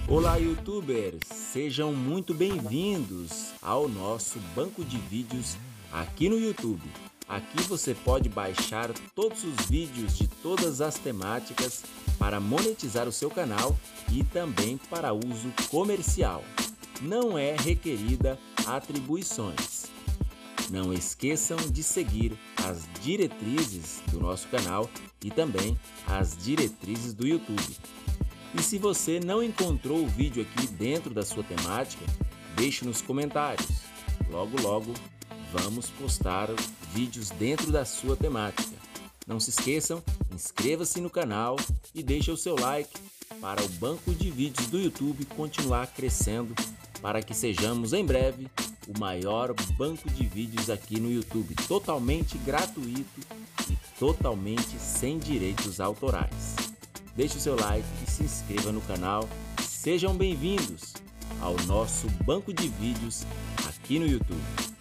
Olá, YouTubers! Sejam muito bem-vindos ao nosso banco de vídeos aqui no YouTube. Aqui você pode baixar todos os vídeos de todas as temáticas para monetizar o seu canal e também para uso comercial. Não é requerida atribuições. Não esqueçam de seguir as diretrizes do nosso canal e também as diretrizes do YouTube. E se você não encontrou o vídeo aqui dentro da sua temática, deixe nos comentários. Logo vamos postar vídeos dentro da sua temática. Não se esqueçam, inscreva-se no canal e deixe o seu like para o banco de vídeos do YouTube continuar crescendo, para que sejamos em breve o maior banco de vídeos aqui no YouTube, totalmente gratuito e totalmente sem direitos autorais. Deixe o seu like e se inscreva no canal. Sejam bem-vindos ao nosso banco de vídeos aqui no YouTube.